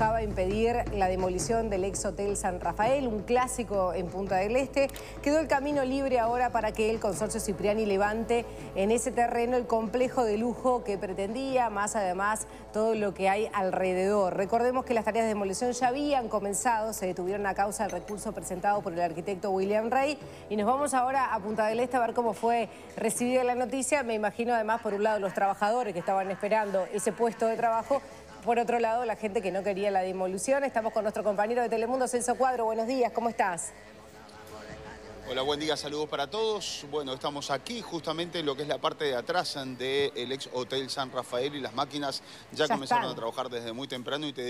buscaba impedir la demolición del ex Hotel San Rafael, un clásico en Punta del Este. Quedó el camino libre ahora para que el consorcio Cipriani levante en ese terreno el complejo de lujo que pretendía, más además todo lo que hay alrededor. Recordemos que las tareas de demolición ya habían comenzado, se detuvieron a causa del recurso presentado por el arquitecto William Rey. Y nos vamos ahora a Punta del Este a ver cómo fue recibida la noticia. Me imagino además, por un lado, los trabajadores que estaban esperando ese puesto de trabajo. Por otro lado, la gente que no quería la demolición. Estamos con nuestro compañero de Telemundo, Celso Cuadro. Buenos días, ¿cómo estás? Hola, buen día, saludos para todos. Bueno, estamos aquí justamente en lo que es la parte de atrás del ex Hotel San Rafael y las máquinas ya comenzaron a trabajar desde muy temprano y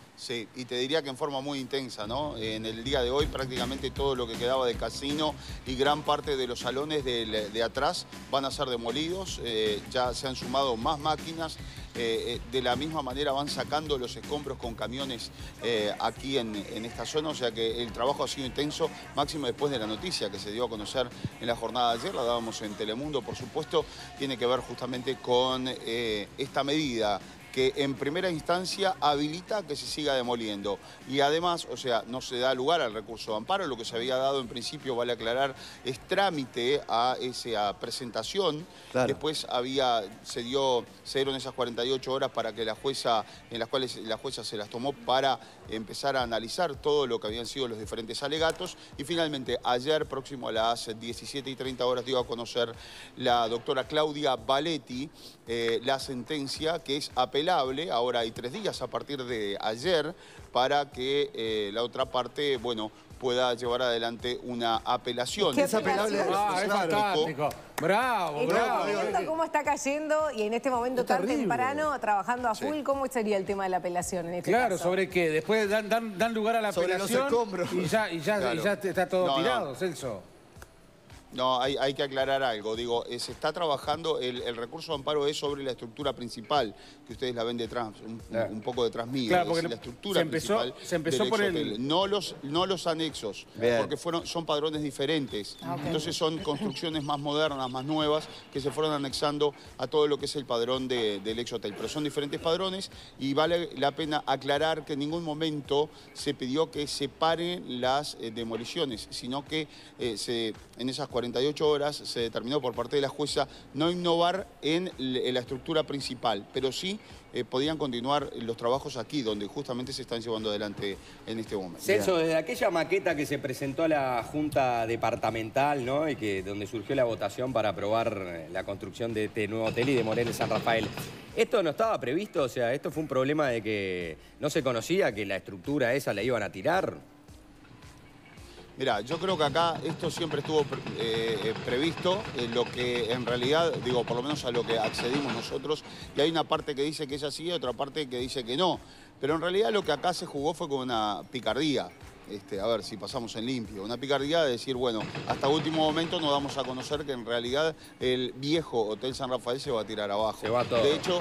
te diría que en forma muy intensa, ¿no? En el día de hoy prácticamente todo lo que quedaba de casino y gran parte de los salones de atrás van a ser demolidos. Ya se han sumado más máquinas. De la misma manera van sacando los escombros con camiones aquí en esta zona, o sea que el trabajo ha sido intenso, máximo después de la noticia que se dio a conocer en la jornada de ayer, la dábamos en Telemundo, por supuesto, tiene que ver justamente con esta medida que en primera instancia habilita que se siga demoliendo. Y además, o sea, no se da lugar al recurso de amparo, lo que se había dado en principio, vale aclarar, es trámite a esa presentación. Claro. Después se dieron esas 48 horas para que la jueza, en las cuales la jueza se las tomó para empezar a analizar todo lo que habían sido los diferentes alegatos. Y finalmente, ayer, próximo a las 17:30 horas, dio a conocer la doctora Claudia Valetti la sentencia, que es apelable. Ahora hay 3 días a partir de ayer para que la otra parte, bueno, pueda llevar adelante una apelación. ¿Qué es apelable? Es fantástico. Bravo, bravo. Viendo cómo está cayendo y en este momento tan temprano, trabajando a full, ¿cómo sería el tema de la apelación en este caso? ¿Sobre qué? Después dan lugar a la apelación los escombros. y ya está todo tirado, Celso. No, hay que aclarar algo. Digo, se está trabajando, el recurso de amparo es sobre la estructura principal, que ustedes la ven detrás, un poco detrás mío. Claro, porque la estructura principal se empezó por hotel. No los anexos, porque son padrones diferentes. Entonces son construcciones más modernas, más nuevas, que se fueron anexando a todo lo que es el padrón del ex hotel. Pero son diferentes padrones y vale la pena aclarar que en ningún momento se pidió que se paren las demoliciones, sino que en esas 48 horas se determinó por parte de la jueza no innovar en la estructura principal, pero sí podían continuar los trabajos aquí, donde justamente se están llevando adelante en este momento. Celso, desde aquella maqueta que se presentó a la Junta Departamental, ¿no? Y donde surgió la votación para aprobar la construcción de este nuevo hotel y demoler el San Rafael, ¿esto no estaba previsto? O sea, ¿esto fue un problema de que no se conocía que la estructura esa la iban a tirar? Mirá, yo creo que acá esto siempre estuvo previsto, lo que en realidad, digo, por lo menos a lo que accedimos nosotros, y hay una parte que dice que es así y otra parte que dice que no. Pero en realidad lo que acá se jugó fue con una picardía. A ver si pasamos en limpio. Una picardía de decir, bueno, hasta último momento nos damos a conocer que en realidad el viejo Hotel San Rafael se va a tirar abajo. Se va todo. De hecho,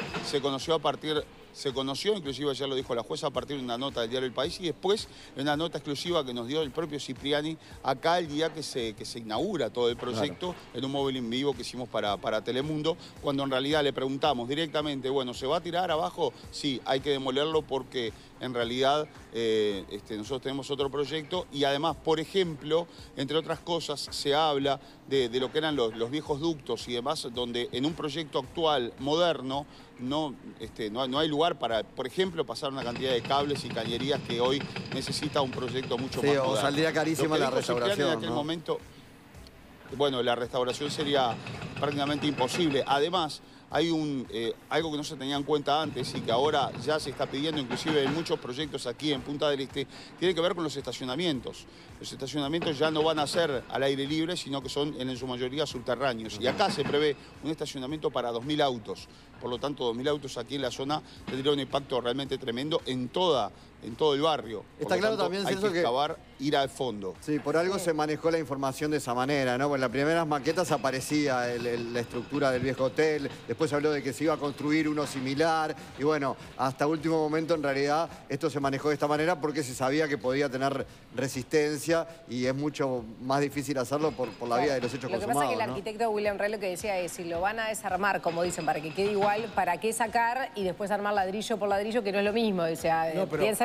se conoció, inclusive ayer lo dijo la jueza, a partir de una nota del diario El País y después de una nota exclusiva que nos dio el propio Cipriani acá el día que se inaugura todo el proyecto, en un móvil en vivo que hicimos para Telemundo, cuando en realidad le preguntamos directamente, bueno, ¿se va a tirar abajo? Sí, hay que demolerlo porque en realidad nosotros tenemos otro proyecto y además, por ejemplo, entre otras cosas, se habla de lo que eran los viejos ductos y demás, donde en un proyecto actual, moderno, no hay lugar para, por ejemplo, pasar una cantidad de cables y cañerías que hoy necesita un proyecto mucho más moderno. Saldría carísima la restauración. En aquel momento, bueno, la restauración sería prácticamente imposible. Además, hay algo que no se tenía en cuenta antes y que ahora ya se está pidiendo, inclusive en muchos proyectos aquí en Punta del Este, tiene que ver con los estacionamientos. Los estacionamientos ya no van a ser al aire libre, sino que son en su mayoría subterráneos. Y acá se prevé un estacionamiento para 2.000 autos. Por lo tanto, 2.000 autos aquí en la zona tendría un impacto realmente tremendo en todo el barrio. Está claro también, hay que excavar, ir al fondo. Sí, por algo se manejó la información de esa manera, ¿no? En las primeras maquetas aparecía la estructura del viejo hotel, después se habló de que se iba a construir uno similar, y bueno, hasta último momento en realidad esto se manejó de esta manera porque se sabía que podía tener resistencia y es mucho más difícil hacerlo por la vía de los hechos consumados. Lo que pasa es que el arquitecto William Rey lo que decía es, si lo van a desarmar, como dicen, para que quede igual, ¿para qué sacar y después armar ladrillo por ladrillo, que no es lo mismo? O sea, piensan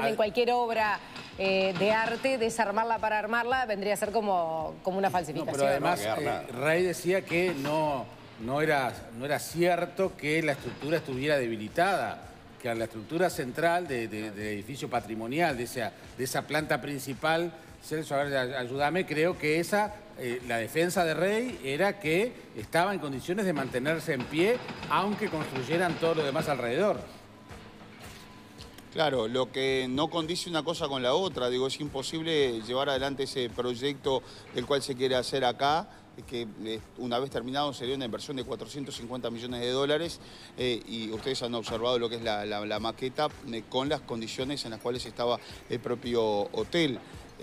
en cualquier obra de arte, desarmarla para armarla vendría a ser como una falsificación. No, pero además Rey decía que no era cierto que la estructura estuviera debilitada, que la estructura central del edificio patrimonial, de esa planta principal, Celso, a ver, ayúdame, creo que la defensa de Rey era que estaba en condiciones de mantenerse en pie, aunque construyeran todo lo demás alrededor. Claro, lo que no condice una cosa con la otra, digo, es imposible llevar adelante ese proyecto del cual se quiere hacer acá, que una vez terminado sería una inversión de 450 millones de dólares y ustedes han observado lo que es la maqueta con las condiciones en las cuales estaba el propio hotel.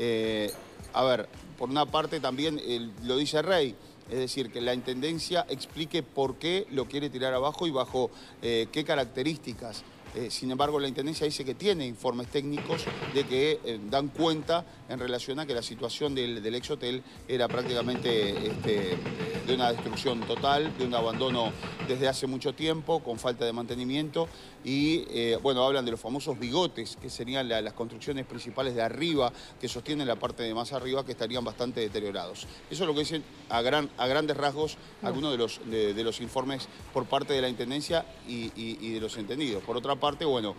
A ver, por una parte también lo dice Rey, es decir, que la Intendencia explique por qué lo quiere tirar abajo y bajo qué características. Sin embargo, la Intendencia dice que tiene informes técnicos de que dan cuenta en relación a que la situación del ex hotel era prácticamente de una destrucción total, de un abandono desde hace mucho tiempo, con falta de mantenimiento y, bueno, hablan de los famosos bigotes, que serían las construcciones principales de arriba, que sostienen la parte de más arriba, que estarían bastante deteriorados. Eso es lo que dicen a grandes rasgos algunos de los informes por parte de la Intendencia y de los entendidos. Por otra parte, bueno,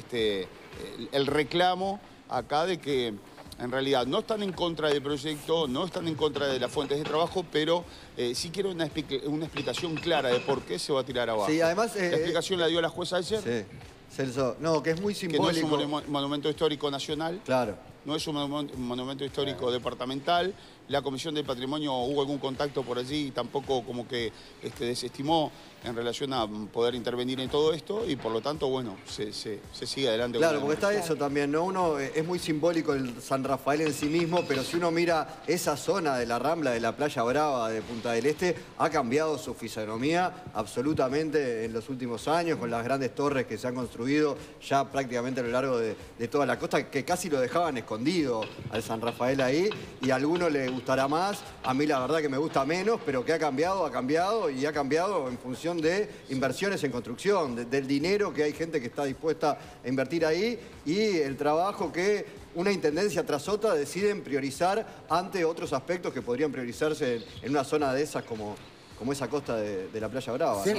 el reclamo acá de que en realidad no están en contra del proyecto, no están en contra de las fuentes de trabajo, pero sí quiero una explicación clara de por qué se va a tirar abajo. Sí, además... la explicación la dio la jueza ayer. Sí, Celso, no, que es muy simbólico. Que no es un monumento histórico nacional. Claro. No es un monumento histórico departamental. La Comisión del Patrimonio hubo algún contacto por allí y tampoco como que desestimó en relación a poder intervenir en todo esto y por lo tanto, bueno, se sigue adelante. Claro, porque está eso también, ¿no? Uno es muy simbólico el San Rafael en sí mismo, pero si uno mira esa zona de la Rambla, de la Playa Brava, de Punta del Este, ha cambiado su fisonomía absolutamente en los últimos años, con las grandes torres que se han construido ya prácticamente a lo largo de toda la costa, que casi lo dejaban escondido al San Rafael ahí, y a alguno le gustará más, a mí la verdad que me gusta menos, pero que ha cambiado y ha cambiado en función de inversiones en construcción, del dinero que hay gente que está dispuesta a invertir ahí y el trabajo que una intendencia tras otra deciden priorizar ante otros aspectos que podrían priorizarse en una zona de esas como esa costa de la Playa Brava. Sí, ¿no?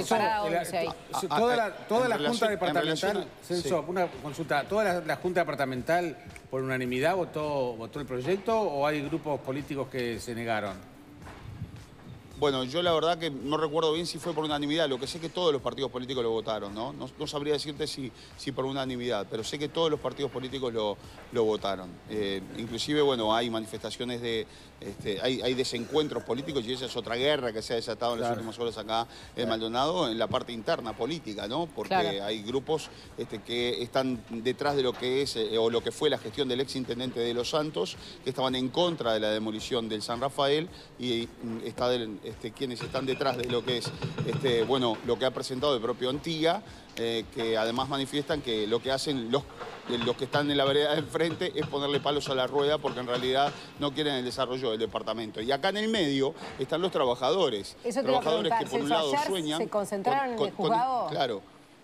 Toda la Junta Departamental, Celso, una consulta, ¿toda la Junta Departamental por unanimidad votó el proyecto o hay grupos políticos que se negaron? Bueno, yo la verdad que no recuerdo bien si fue por unanimidad, lo que sé que todos los partidos políticos lo votaron, ¿no? No sabría decirte si por unanimidad, pero sé que todos los partidos políticos lo votaron. Inclusive, bueno, hay manifestaciones hay desencuentros políticos y esa es otra guerra que se ha desatado en las últimas horas acá en Maldonado, en la parte interna política, ¿no? Porque hay grupos que están detrás de lo que es o lo que fue la gestión del exintendente de Los Santos, que estaban en contra de la demolición del San Rafael y está quienes están detrás de lo que es bueno, lo que ha presentado el propio Antía, que además manifiestan que lo que hacen los que están en la vereda del frente es ponerle palos a la rueda porque en realidad no quieren el desarrollo del departamento. Y acá en el medio están los trabajadores. Eso te trabajadores que por un lado sueñan... ¿Se concentraron en el juzgado? Claro.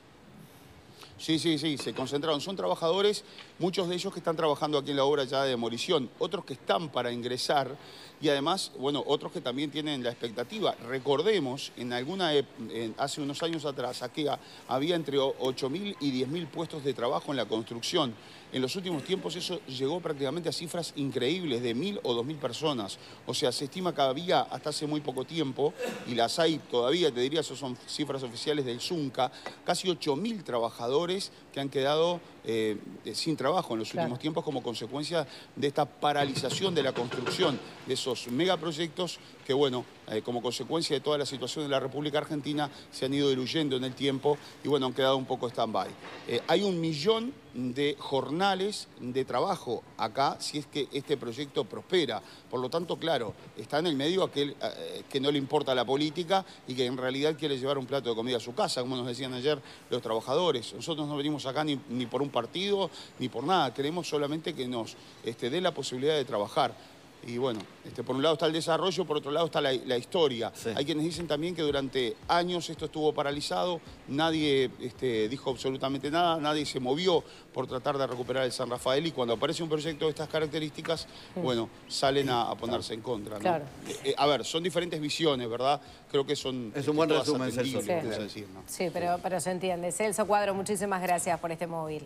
Sí, se concentraron. Son trabajadores, muchos de ellos que están trabajando aquí en la obra ya de demolición, otros que están para ingresar y además, bueno, otros que también tienen la expectativa. Recordemos, hace unos años atrás, aquí había entre 8.000 y 10.000 puestos de trabajo en la construcción. En los últimos tiempos eso llegó prácticamente a cifras increíbles de 1.000 o 2.000 personas. O sea, se estima que había hasta hace muy poco tiempo, y las hay todavía, te diría, esas son cifras oficiales del Zunca, casi 8.000 trabajadores que han quedado sin trabajo en los últimos tiempos como consecuencia de esta paralización de la construcción de esos megaproyectos que, bueno, como consecuencia de toda la situación de la República Argentina se han ido diluyendo en el tiempo y, bueno, han quedado un poco stand-by. Hay 1 millón de jornales de trabajo acá si es que este proyecto prospera. Por lo tanto, claro, está en el medio aquel que no le importa la política y que en realidad quiere llevar un plato de comida a su casa, como nos decían ayer los trabajadores. Nosotros no venimos acá ni por un partido ni por nada, queremos solamente que nos dé la posibilidad de trabajar. Y bueno, por un lado está el desarrollo, por otro lado está la historia. Sí. Hay quienes dicen también que durante años esto estuvo paralizado, nadie dijo absolutamente nada, nadie se movió por tratar de recuperar el San Rafael, y cuando aparece un proyecto de estas características, bueno, salen a ponerse en contra, ¿no? Claro. A ver, son diferentes visiones, ¿verdad? Creo que son... Es un buen todas resumen, Celso. atendibles, vamos a decir, ¿no? Sí, pero se entiende. Celso Cuadro, muchísimas gracias por este móvil.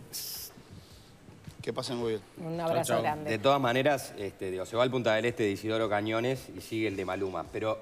Que pasen muy bien. Un abrazo Chau, chau. grande. De todas maneras, se va al Punta del Este de Isidoro Cañones y sigue el de Maluma. Pero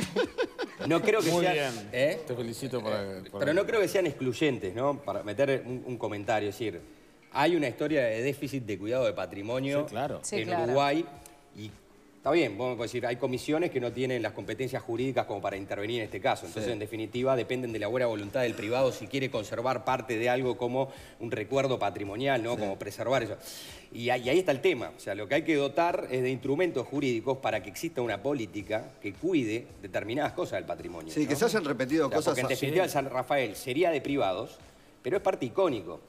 no creo que Muy sean... bien. Te felicito por... Pero no creo que sean excluyentes, ¿no? Para meter un comentario. Es decir, hay una historia de déficit de cuidado de patrimonio Sí, claro. Sí, en claro. Uruguay. Y está bien, vamos a decir, hay comisiones que no tienen las competencias jurídicas como para intervenir en este caso. Entonces, en definitiva, dependen de la buena voluntad del privado si quiere conservar parte de algo como un recuerdo patrimonial, ¿no? Como preservar eso. Y ahí está el tema. O sea, lo que hay que dotar es de instrumentos jurídicos para que exista una política que cuide determinadas cosas del patrimonio. Sí, ¿no? que se hayan repetido O sea, cosas porque en así. definitiva el San Rafael sería de privados, pero es parte icónico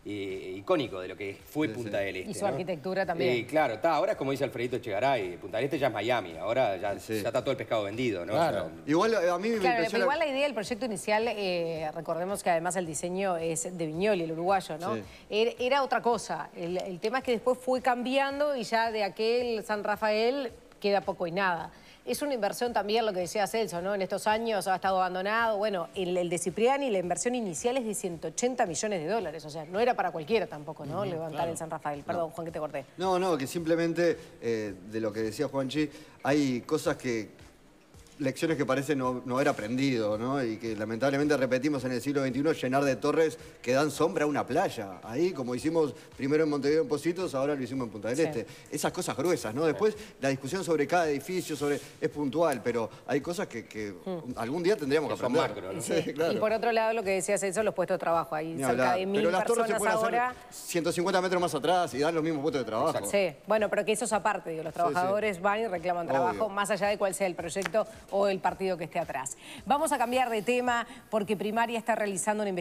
de lo que fue Punta del Este. Y su ¿no? arquitectura también. Claro, ahora es como dice Alfredito Echegaray, Punta del Este ya es Miami, ahora ya está todo el pescado vendido, ¿no? Claro. O sea, Igual a mí me Claro, impresiona... pero igual la idea del proyecto inicial, recordemos que además el diseño es de Viñoli, el uruguayo, ¿no? Sí. Era otra cosa. El tema es que después fue cambiando y ya de aquel San Rafael queda poco y nada. Es una inversión también, lo que decía Celso, ¿no? En estos años ha estado abandonado. Bueno, el de Cipriani, la inversión inicial es de 180 millones de dólares. O sea, no era para cualquiera tampoco, ¿no? Levantar el San Rafael. Perdón, Juan, que te corté. No, que simplemente de lo que decía Juanchi, hay cosas lecciones que parece no haber aprendido, ¿no? Y que lamentablemente repetimos en el siglo XXI, llenar de torres que dan sombra a una playa. Ahí, como hicimos primero en Montevideo en Positos, ahora lo hicimos en Punta del Este. Esas cosas gruesas, ¿no? Después, la discusión sobre cada edificio es puntual, pero hay cosas que algún día tendríamos que son aprender. macro, ¿no? Sí, claro. Y por otro lado, lo que decía Celso, los puestos de trabajo. Hay Ni cerca hablar. de 1000 Pero las torres se personas pueden ahora. hacer 150 metros más atrás y dan los mismos puestos de trabajo. Sí, bueno, pero que eso es aparte, digo, los trabajadores van y reclaman trabajo, Obvio. más allá de cuál sea el proyecto o el partido que esté atrás. Vamos a cambiar de tema porque Primaria está realizando una investigación